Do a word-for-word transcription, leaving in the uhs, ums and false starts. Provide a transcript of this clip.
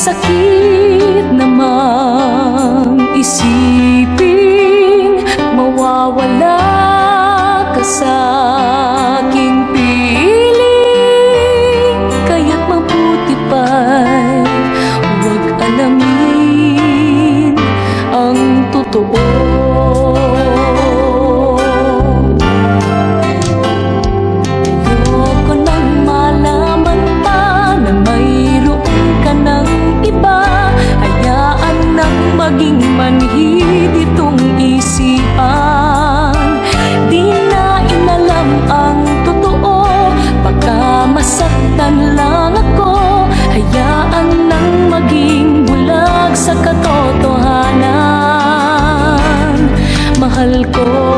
sakit namang isiping mawawala ka sa aking piling. Kaya't mabuti pa'y huwag alamin ang totoo. Ayoko nang malaman pa na mayroon ka ng iba. Hayaan nang maging manhid itong isipan. Di na inalam ang totoo, baka masaktan lang ako. Hayaan nang maging bulag sa katotohanan. Mahal ko